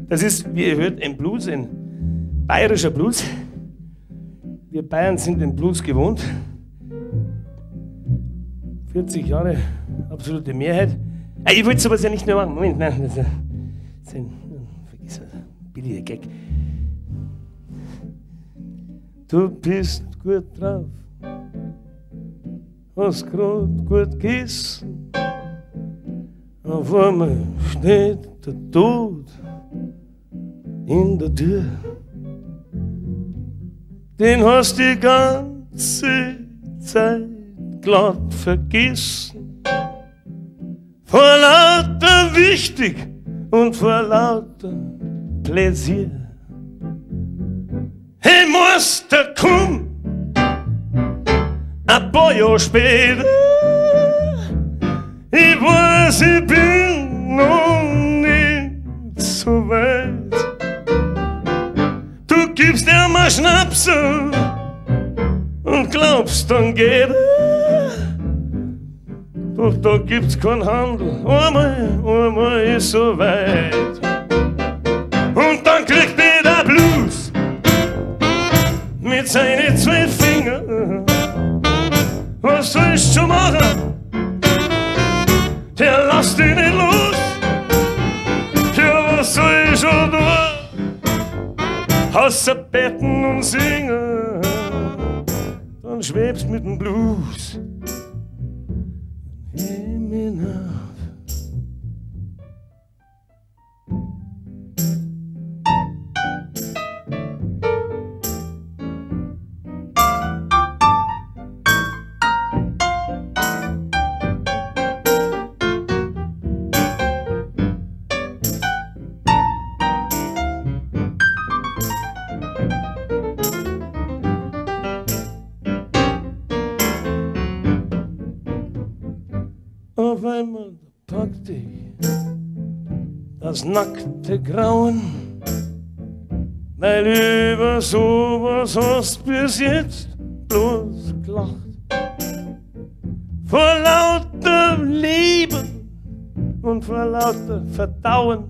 Das ist, wie ihr hört, ein Blues, ein bayerischer Blues. Wir Bayern sind den Blues gewohnt. 40 Jahre, absolute Mehrheit. Ich wollte sowas ja nicht mehr machen. Moment, nein, das ist ein, vergiss was, billiger Gag. Du bist gut drauf, hast grad gut gegessen, auf einmal steht der Tod in der Tür. Den hast die ganze Zeit glatt vergessen, vor lauter wichtig und vor lauter Pläsier. Hey Meister, komm, ein paar Jahre später, ich weiß, ich bin noch nicht so weit. Du gibst dir mal Schnaps und glaubst, dann geht er. Doch da gibt's keinen Handel, einmal ist so weit. Und dann kriegt mir der Blues mit seinen 2 Fingern. Was sollst du machen? Der lasst dich nicht los. Ja, was soll ich schon tun? Außer betten und singen, dann schwebst mit dem Blues hinauf. Auf einmal packt dich das nackte Grauen, weil über sowas hast bis jetzt bloß gelacht. Vor lauter Leben und vor lauter Verdauen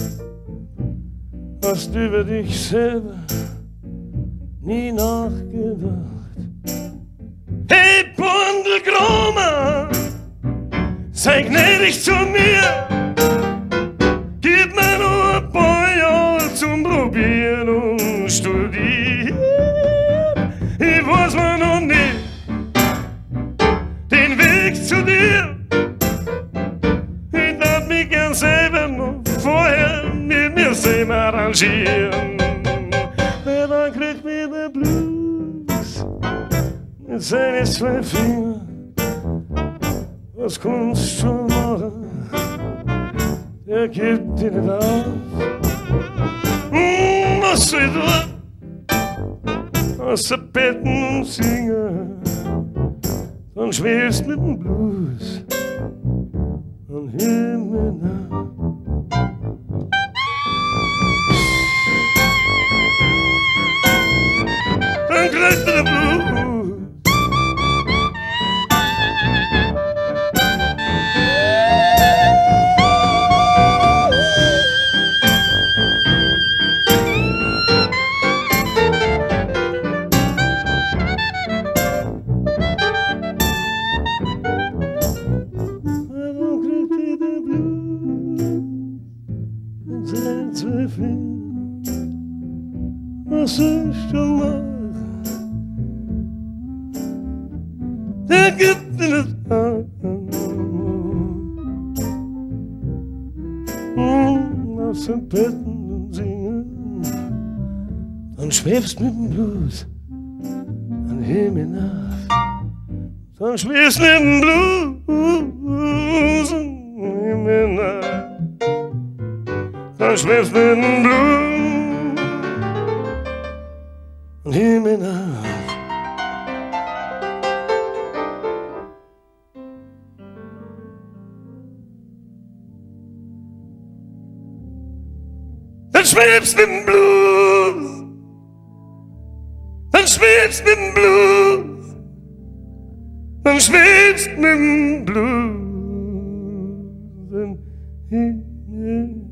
hast über dich selber nie nachgedacht. Hey Bundelgroma, sei gnädig zu mir, gib mir nur ein paar Jahre zum Probieren und Studieren. Ich weiß mir noch nicht den Weg zu dir. Ich darf mich gern selber noch vorher mit mir selber arrangieren. Wer dann kriegt mir der Blues mit seinen 2 Fingern. Was kannst du machen? Der gibt dir nicht auf. Was soll ich tun? Außer betten und singen, dann schwebst mit dem Blues am Himmel nach. Dann kriegt der Blues. Was sollst du machen? Der gibt dir das an. Aus den Betten und singen, dann schwebst mit dem Blues an Himmel nach. Dann schwebst mit dem Blues an Himmel nach. Dann schwebst mit dem Blues an Himmel nach. Dann schwebst mit dem Blues, dann schwebst mit dem Blues, dann schwebst mit dem Blues.